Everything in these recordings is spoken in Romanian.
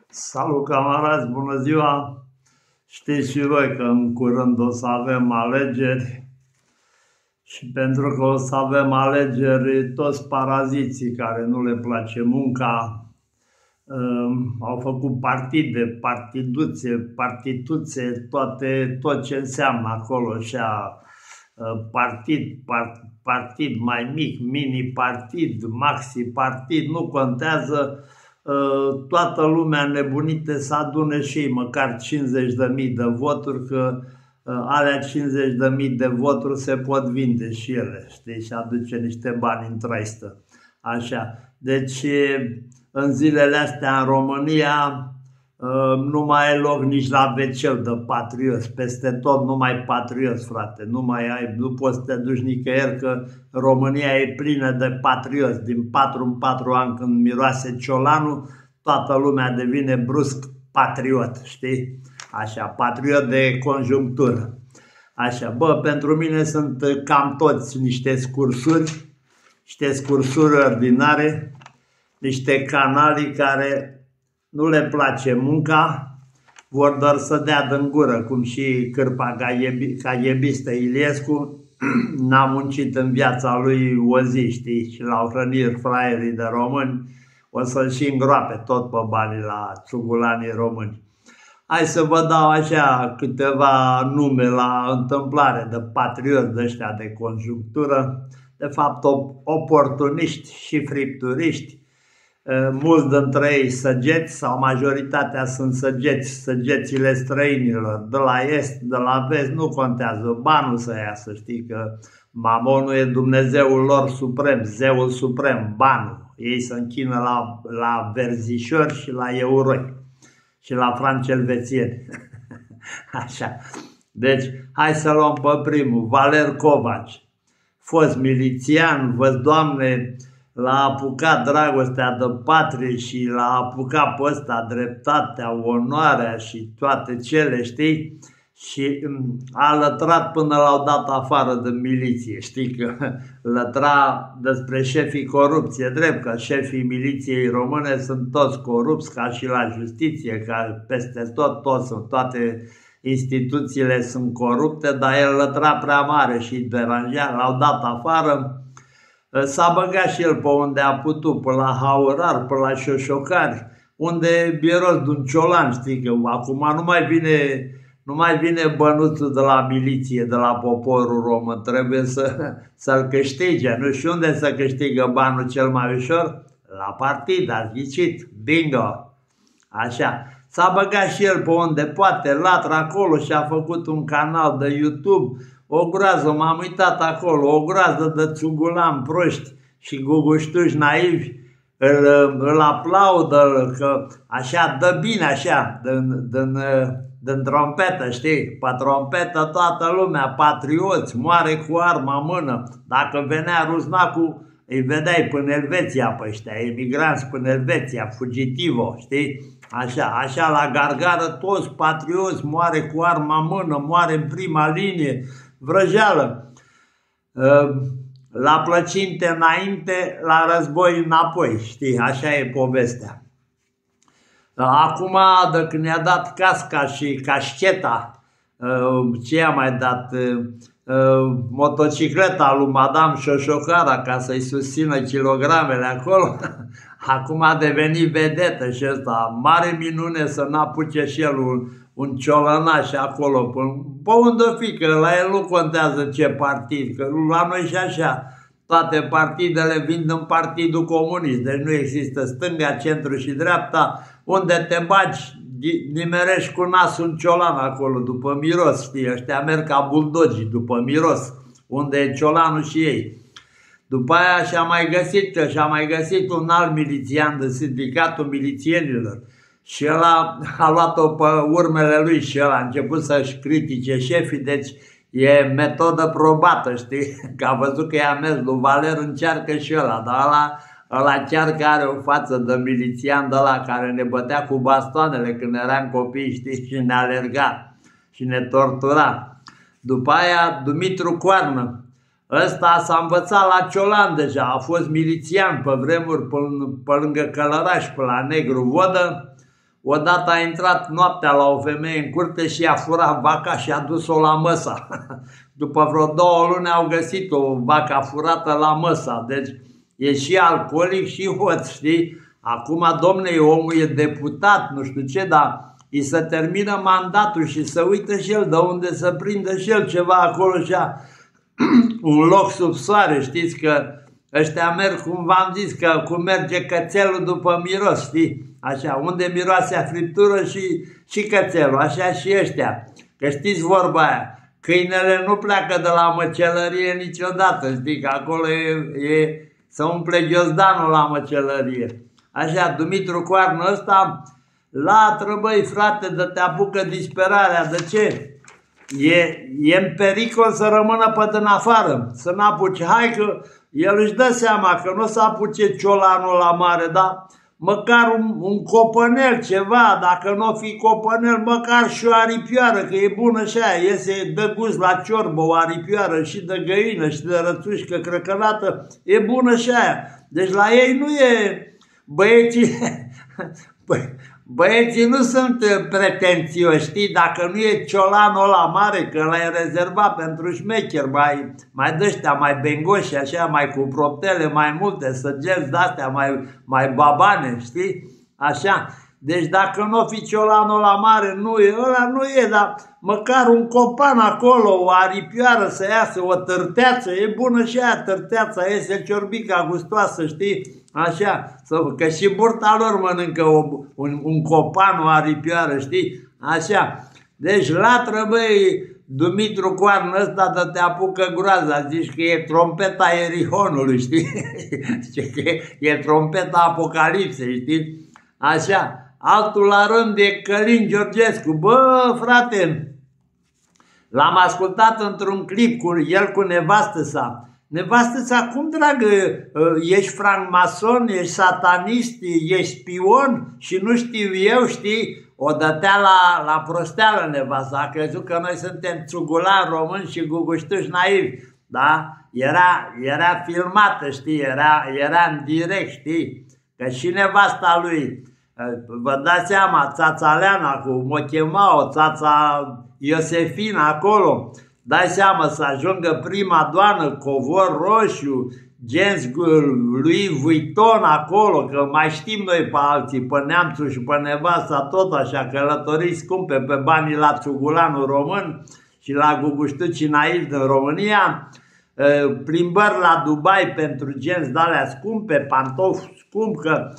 Salut, camarazi, bună ziua! Știți și voi că în curând o să avem alegeri și pentru că o să avem alegeri, toți paraziții care nu le place munca au făcut partide, partituțe, tot ce înseamnă acolo, partid mai mic, mini-partid, maxi-partid, nu contează. Toată lumea nebunită să adune și ei măcar 50.000 de voturi, că alea 50.000 de voturi se pot vinde și ele, știi, și aduce niște bani în traistă. Așa. Deci, în zilele astea în România nu mai e loc nici la WC de patrioți, peste tot numai patrioți, frate, nu poți să te duci nicăieri, că România e plină de patrioți. Din 4 în 4 ani, când miroase ciolanul, toată lumea devine brusc patriot, știi? Așa, patriot de conjunctură. Așa, pentru mine sunt cam toți niște scursuri ordinare, niște canali care nu le place munca, vor doar să dea din gură, cum și cârpa caghebistă Iliescu n-a muncit în viața lui o zi, știi, și l-au hrănit fraierii de români, o să-l și îngroape tot pe banii la țugulanii români. Hai să vă dau așa câteva nume la întâmplare de patrioți de ăștia de conjunctură, de fapt oportuniști și fripturiști. Mulți dintre ei săgeți, sau majoritatea sunt săgețile străinilor, de la est, de la vest, nu contează, banul să iasă, știi că Mamonul e Dumnezeul lor suprem, zeul suprem, banul. Ei se închină la verzișori și la euroi și la franci elvețieni. Așa. Deci, hai să luăm pe primul, Valer Covaci, fost milițian, văd, Doamne, l-a apucat dragostea de patrie și l-a apucat pe ăsta dreptatea, onoarea și toate cele, știi? Și a lătrat până l-au dat afară de miliție, știi că lătra despre șefii corupție, drept că șefii miliției române sunt toți corupți, ca și la justiție, ca peste tot, toate instituțiile sunt corupte, dar el lătra prea mare și deranja, l-au dat afară. S-a băgat și el pe unde a putut, pe la Haurar, pe la Șoșocari, unde e rost de un ciolan, știi, că acum nu mai vine bănuțul de la miliție, de la poporul român, trebuie să-l câștige. Nu știu unde să câștigă banul cel mai ușor? La partid, ați ghicit, bingo! Așa, s-a băgat și el pe unde poate, latră acolo și a făcut un canal de YouTube. O groază, m-am uitat acolo, o groază de țugulan proști și guguștuși naivi îl aplaudă, că așa dă bine, așa, din trompetă, știi? Pe trompetă toată lumea, patrioți, moare cu arma în mână. Dacă venea Ruznacul, îi vedeai până Elveția pe ăștia, emigranți până Elveția, fugitivo, știi? Așa la gargară, toți patrioți, moare cu arma în mână, moare în prima linie, vrăjeală. La plăcinte înainte, la război înapoi, știi? Așa e povestea. Acum, de când ne-a dat casca și cașcheta, ce a mai dat? Motocicleta lui Madame Șoșocara ca să-i susțină kilogramele acolo, acum a devenit vedetă și ăsta, mare minune să n-apuce și el un ciolănaș acolo, pe unde fi, că la el nu contează ce partid, că la noi și așa, toate partidele vin în Partidul Comunist, deci nu există stânga, centru și dreapta, unde te bagi, nimerești cu nasul un ciolan acolo, după miros, știi, ăștia merg ca buldogii, după miros, unde e ciolanul și ei. După aia și-a mai găsit un alt milițian de sindicatul milițienilor și ăla a luat-o pe urmele lui și ăla a început să-și critique șefii, deci e metodă probată, știi, că a văzut că i-a mers lui Valer, încearcă și ăla, dar ăla chiar că are o față de milițian de ăla care ne bătea cu bastoanele când eram copii, știi, și ne alerga și ne tortura. După aia Dumitru Coarnă, ăsta s-a învățat la ciolan deja, a fost milițian pe vremuri pe lângă Călăraș, pe la Negru Vodă, odată a intrat noaptea la o femeie în curte și i-a furat vaca și a dus-o la Măsa. După vreo 2 luni au găsit-o vaca furată la Măsa. Deci e și alcoolic și hoț, știi? Acum, domne, omul e deputat, nu știu ce, dar îi se termină mandatul și să uită și el de unde să prindă și el ceva acolo și un loc sub soare, știți că ăștia merg, cum v-am zis, că cum merge cățelul după miros, știi? Așa, unde miroase a friptură și cățelul, așa și ăștia. Că știți vorba aia, câinele nu pleacă de la măcelărie niciodată, știi, că acolo să umple ghiozdanul la măcelărie. Așa, Dumitru Coarnă ăsta, latră, băi, frate, de te apucă disperarea. De ce? E în pericol să rămână pe din afară, să n-apuce. Hai că el își dă seama că nu o să apuce ciolanul la mare, dar măcar un copănel, ceva, dacă nu o fi copănel, măcar și o aripioară, că e bună și aia, iese de gust la ciorbă, o aripioară și de găină și de rățușcă crăcănată, e bună și aia. Deci la ei nu e, băieții nu sunt pretențioși, știi, dacă nu e ciolanul ăla mare, că l-ai rezervat pentru șmecher, mai de-ăștia, mai bengoși, așa, mai cu proptele, mai multe, săgeți de-astea, mai babane, știi, așa. Deci dacă nu o fi ciolanul ăla mare, ăla nu e, dar măcar un copan acolo, o aripioară să iasă, o târteață, e bună și aia târteața, iese ciorbica gustoasă, știi? Așa, că și burta lor mănâncă un copan, o aripioară, știi? Așa. Deci latră, băi, Dumitru Coarnă ăsta de te apucă groaza, zici că e trompeta Erihonului, știi? Că e trompeta Apocalipsei, știi? Așa. Altul la rând e Călin Georgescu. Bă, frate, l-am ascultat într-un clip cu el cu nevastă sa. Nevastă sa, cum dragă, ești francmason, ești satanist, ești spion și nu știu eu, știi? O dătea la prosteală nevasta, a crezut că noi suntem țugulani români și guguștuși naivi, da? Era filmată, știi, era în direct, știi? Că și nevasta lui, vă dați seama, țața Leana, cum o chemau, țața Iosefina acolo, dai seama să ajungă prima doamnă, covor roșu, genți lui Vuitton acolo, că mai știm noi pe alții, pe neamțul și pe nevasta, tot așa, călătorii scumpe pe banii la țugulanul român și la guguștucii naivi din România, plimbări la Dubai pentru genți de-alea scumpe, pantofi scump, că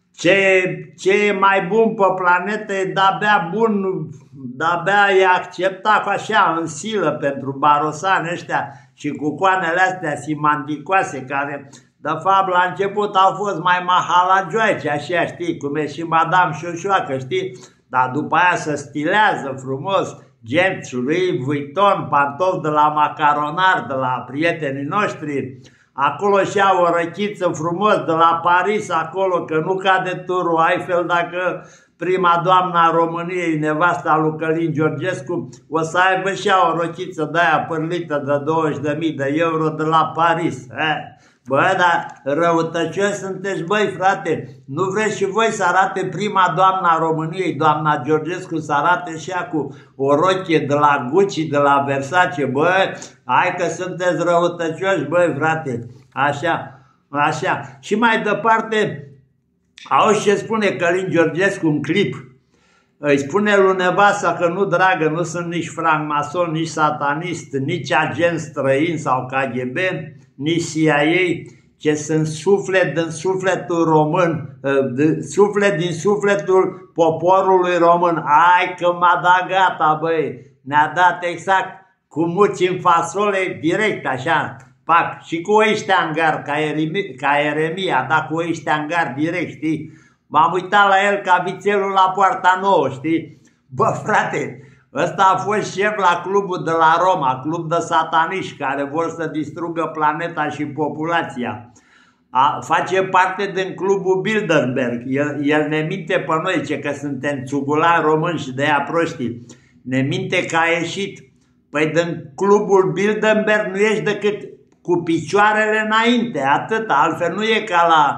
ce e mai bun pe planetă e de-abia bun, de-abia e acceptat așa în silă pentru barosani ăștia și cu coanele astea simanticoase care de fapt la început au fost mai mahalagioaice, așa, știi, cum e și Madame Șoșoacă, știi, dar după aia se stilează frumos, genți lui Vuitton, pantofi de la Macaronar, de la prietenii noștri. Acolo și-au o răchiță frumos de la Paris, acolo, că nu cade turul Eiffel dacă prima doamna României, nevasta lui Călin Georgescu, o să aibă și o rochiță de aia părlită de 20.000 de euro de la Paris. Bă, dar răutăcioși sunteți, băi, frate, nu vreți și voi să arate prima doamna României, doamna Georgescu, să arate și ea cu o rochie de la Gucci, de la Versace, bă, hai că sunteți răutăcioși, băi, frate, așa, așa. Și mai departe, auzi ce spune Călin Georgescu în clip, îi spune lui nevasta că nu, dragă, nu sunt nici francmason, nici satanist, nici agent străin sau KGB, nici CIA, ce sunt suflet din sufletul român, suflet din sufletul poporului român. Ai că m-a dat gata, băi, ne-a dat exact cu muci în fasole, direct, așa, pac, și cu ăștia în gar, ca Eremia, da, cu ăștia în gar, direct, știi? M-am uitat la el ca vițelul la poarta nouă, știi? Bă, frate, ăsta a fost șef la clubul de la Roma, club de sataniști care vor să distrugă planeta și populația. Face parte din clubul Bilderberg. El ne minte pe noi, ce că suntem țugulani români și de aia proștii. Ne minte că a ieșit. Păi din clubul Bilderberg nu ești decât cu picioarele înainte, atât. Altfel nu e ca la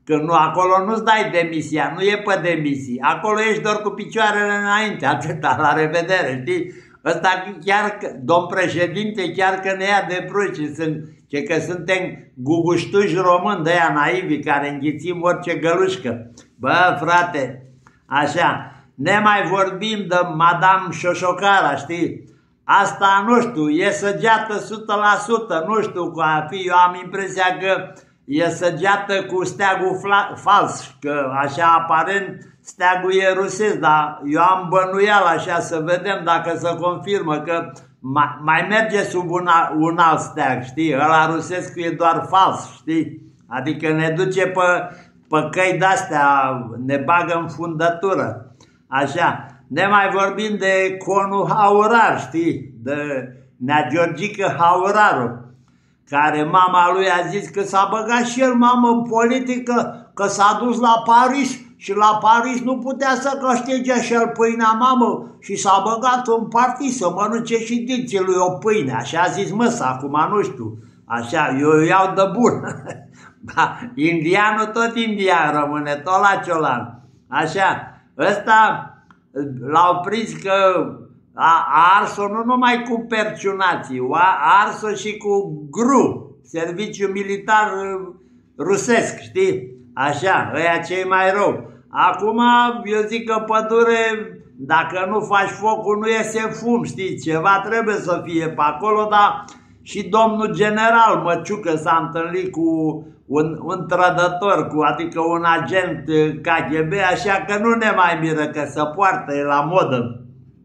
Că nu, acolo nu-ți dai demisia, nu e pe demisii. Acolo ești doar cu picioarele înainte, atâta, la revedere, știi? Ăsta chiar, domn președinte, chiar că ne ia de pruși, că suntem guguștuși români de aia naivi care înghițim orice gălușcă. Bă, frate, așa, ne mai vorbim de Madame Șoșocara, știi? Asta, nu știu, e săgeată 100%, nu știu cum ar fi, eu am impresia că e săgeată cu steagul fals, că așa aparent steagul e rusesc, dar eu am bănuial așa să vedem dacă se confirmă că mai merge sub un alt steag, știi? Ăla rusesc e doar fals, știi? Adică ne duce pe căi de-astea, ne bagă în fundătură, așa. Ne mai vorbim de conul Haurar, știi? De Nea Georgică Hauraru, care mama lui a zis că s-a băgat și el, mamă, în politică, că s-a dus la Paris și la Paris nu putea să câștige și el pâinea, mamă, și s-a băgat în partid să mănânce și dinții lui o pâine. Așa a zis măsa, acum nu știu, așa, eu iau de bun. Da, indianul tot indian rămâne, tot la ciolan. Așa, ăsta l-au prins că a ars-o nu numai cu perciunații, a ars-o și cu GRU, serviciu militar rusesc, știi? Așa, ăia cei mai rău. Acum eu zic că pădure, dacă nu faci focul, nu iese fum, știi? Ceva trebuie să fie pe acolo, dar și domnul general Măciucă s-a întâlnit cu un trădător, adică un agent KGB, așa că nu ne mai miră că se poartă, e la modă.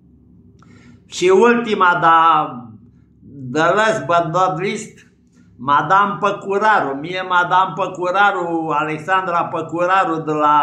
Și ultima, dar the last but not least, Madame Păcuraru. Mie Madame Păcuraru, Alexandra Păcuraru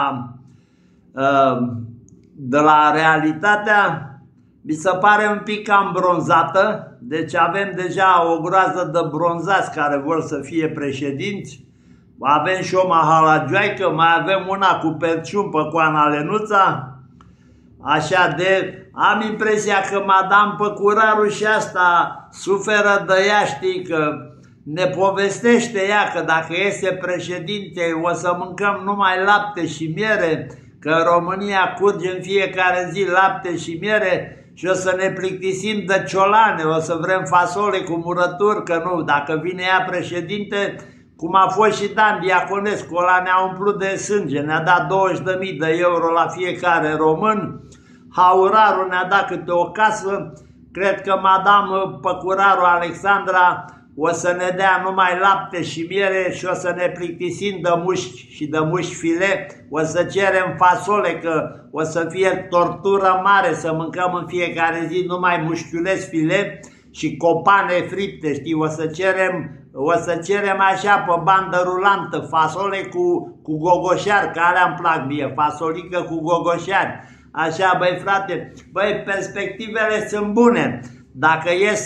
de la Realitatea, mi se pare un pic cam bronzată, deci avem deja o groază de bronzați care vor să fie președinți. Avem și o mahalagioaică, mai avem una cu perciun pe coana Lenuța. Așa de, am impresia că Madame Păcuraru și asta suferă de ea, știi, că ne povestește ea că dacă iese președinte o să mâncăm numai lapte și miere, că în România curge în fiecare zi lapte și miere și o să ne plictisim de ciolane, o să vrem fasole cu murături, că nu, dacă vine ea președinte, cum a fost și Dan Diaconescu, ăla ne-a umplut de sânge, ne-a dat 20.000 de euro la fiecare român, Hauraru ne-a dat câte o casă, cred că Madame Păcuraru Alexandra o să ne dea numai lapte și miere și o să ne plictisim de mușchi și de mușchi file, o să cerem fasole, că o să fie tortură mare să mâncăm în fiecare zi numai mușchiuleți file și copane fripte, știi, o să cerem așa pe bandă rulantă fasole cu gogoșari, că alea îmi plac mie, fasolică cu gogoșari. Așa, băi frate, băi, perspectivele sunt bune. Dacă ies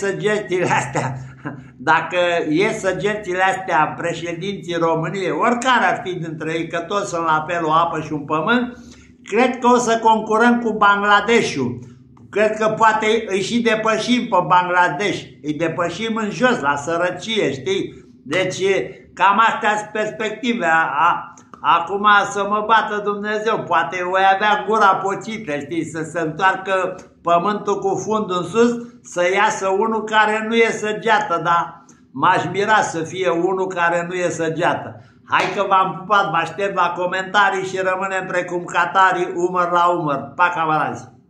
săgețile astea președinții României, oricare ar fi dintre ei, că toți sunt la fel o apă și un pământ, cred că o să concurăm cu Bangladeshul. Cred că poate îi și depășim pe Bangladesh, îi depășim în jos, la sărăcie, știi? Deci cam astea sunt perspective. Acum să mă bată Dumnezeu, poate voi avea gura pocită, știi, să se întoarcă pământul cu fundul în sus, să iasă unul care nu e săgeată, dar m-aș mira să fie unul care nu e săgeată. Hai că v-am pupat, vă aștept la comentarii și rămânem precum catarii, umăr la umăr. Pa, camarazi!